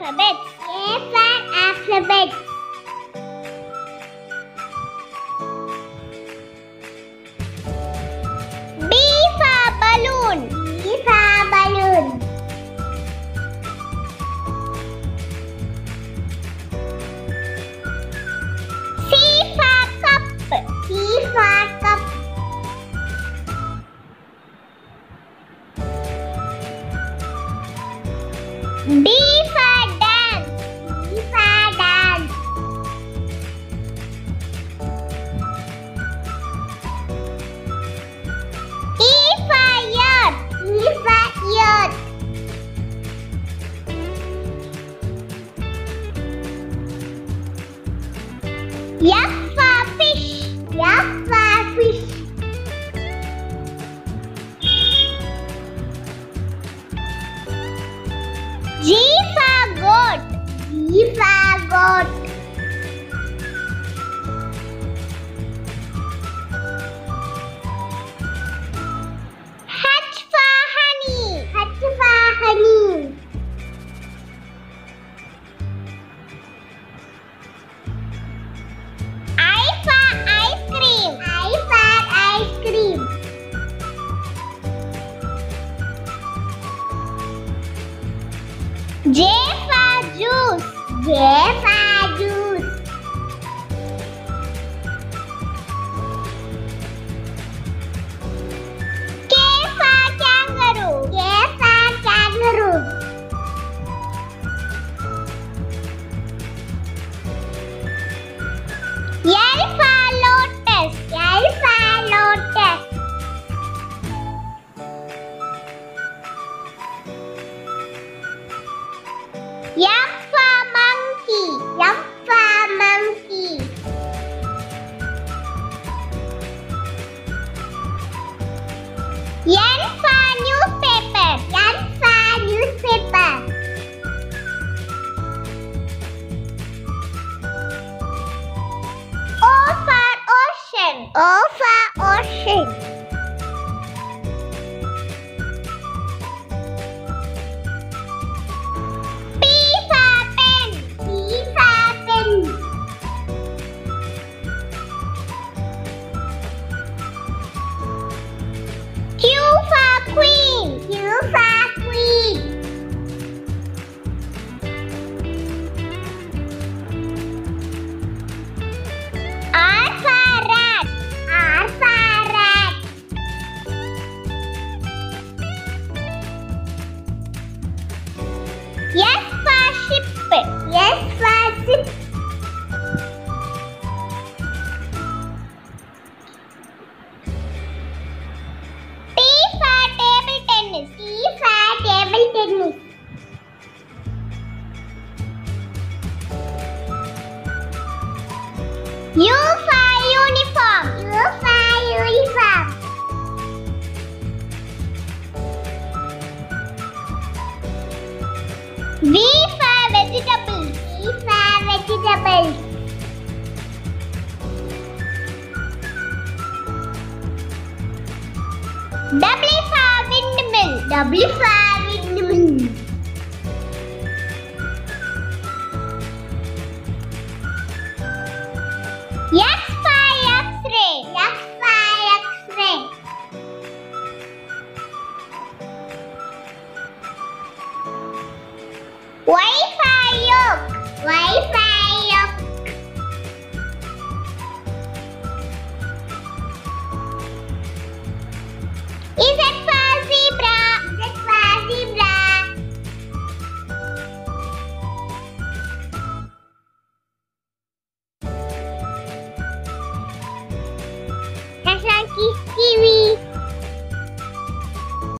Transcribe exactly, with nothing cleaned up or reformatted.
alphabets. A for alphabet. B for balloon. B for balloon. C for cup. C for cup. D for dance. D for dance. E for earth. E for earth. F for fish. F for fish. G for goat. G for goat. H for honey. H for honey. I for ice cream. I for ice cream. J for juice. J for juice. K for kangaroo. K for kangaroo. L for lotus. L for lotus. M for monkey. M for monkey. N for newspaper. N for newspaper. O for ocean. O for ocean. P for pen. P for pen. Q for queen. Q for queen. R for rat. R for rat. S for ship. S for ship. T for table tennis. T for table tennis. U for uniform. U for uniform. V for vegetables. V for vegetables. W for windmill. W for windmill. X for X-ray. X for X-ray. Y for yolk. Y for